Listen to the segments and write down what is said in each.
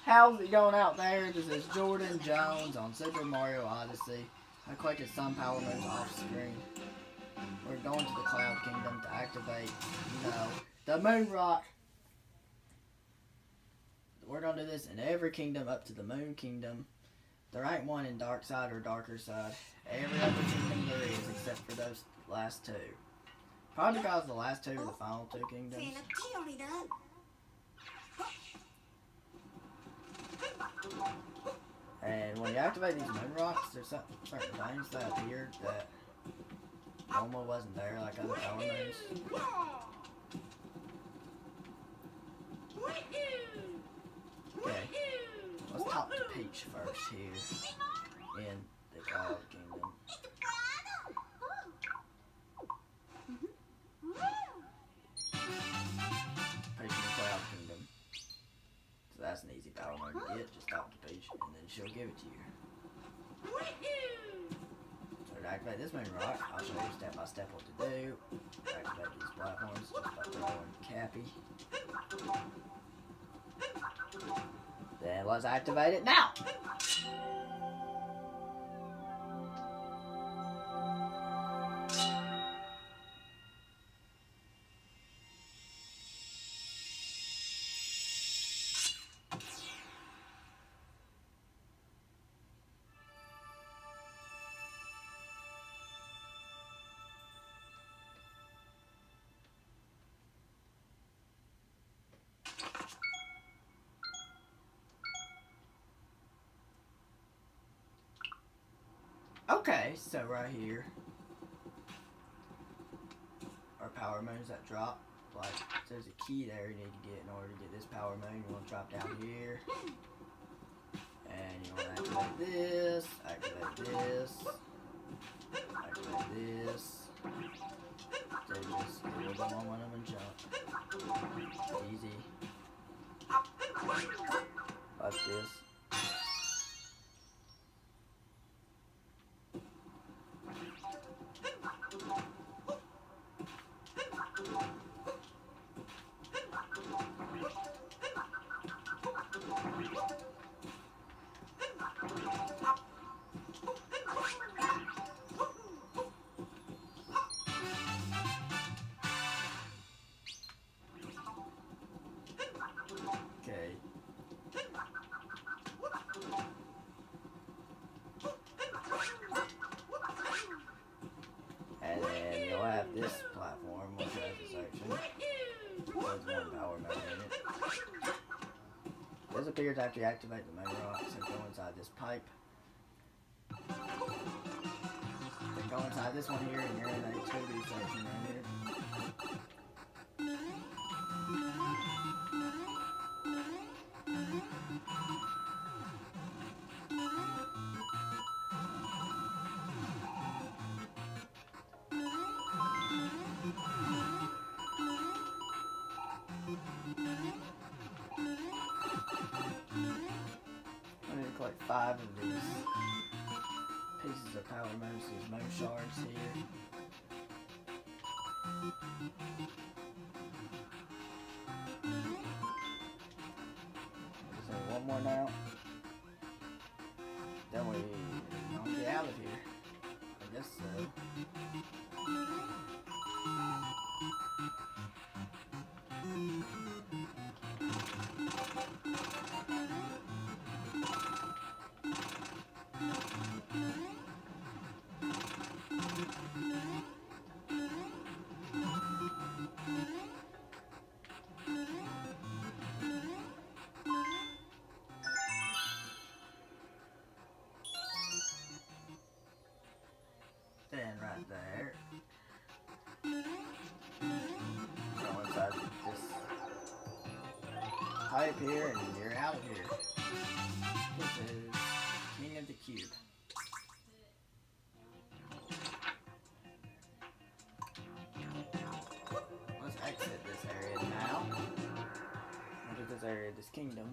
How's it going out there? This is Jordan Jones on Super Mario Odyssey. I collected some power moves off screen. We're going to the Cloud Kingdom to activate, the Moon Rock. We're going to do this in every kingdom up to the Moon Kingdom. There ain't one in Dark Side or Darker Side. Every other kingdom there is except for those last two. Probably because the last two are the final two kingdoms. And when you activate these Moon Rocks, there's certain things that appear that normally wasn't there, like other power moves. Okay, let's talk to Peach first here in the Cloud Kingdom. Peach in the Cloud Kingdom. So that's an easy power mode to get. Just talk to Peach and then she'll give it to you. So to activate this Moon Rock, I'll show you step by step what to do. Activate these platforms just by throwing Cappy. Then let's activate it now! Okay, so right here are power moons that drop. Like, there's a key there you need to get in order to get this power moon. You want to drop down here. And you want to activate this, activate this, activate this. So just go on one of them and jump. Easy. Like this. Okay. And then you'll have this platform, which has a section. There's one power mode in it. This appears after you activate the Moon Rock, so go inside this pipe. Then go inside this one here, and you're in a 2D section right here. I need to collect 5 of these pieces of power moons, these moon shards here. Just need one more now. Then we don't get out of here. I guess so. Then right there, go inside this pipe here and you're out of here. This is King of the Cube. Let's exit this area now. Look at this area, this kingdom.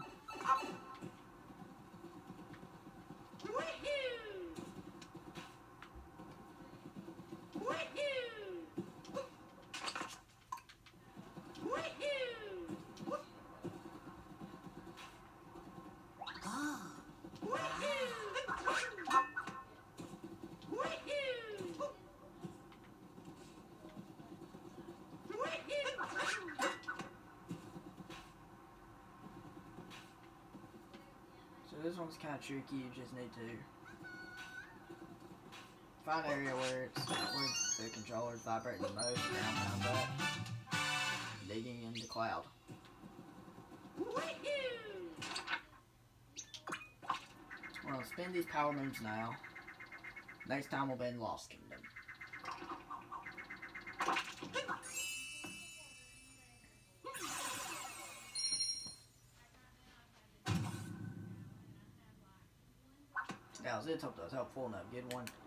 this one's kind of tricky. You just need to find an area where the controller's vibrating the most, down that, digging in the cloud. We're gonna spin these power moons now. Next time we'll be in Lost Kingdom. Guys, let's hope that was helpful enough. Good one.